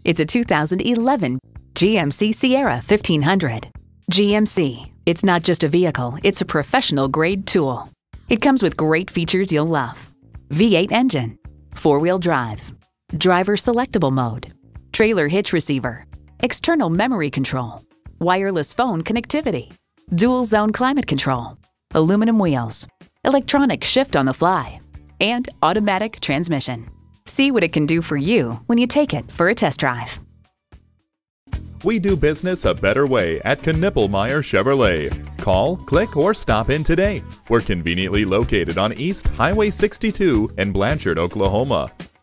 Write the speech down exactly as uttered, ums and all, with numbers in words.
It's a two thousand eleven G M C Sierra fifteen hundred. G M C, it's not just a vehicle, it's a professional-grade tool. It comes with great features you'll love. V eight engine, four-wheel drive, driver selectable mode, trailer hitch receiver, external memory control, wireless phone connectivity, dual zone climate control, aluminum wheels, electronic shift on the fly, and automatic transmission. See what it can do for you when you take it for a test drive. We do business a better way at Knippelmeyer Chevrolet. Call, click, or stop in today. We're conveniently located on East Highway sixty-two in Blanchard, Oklahoma.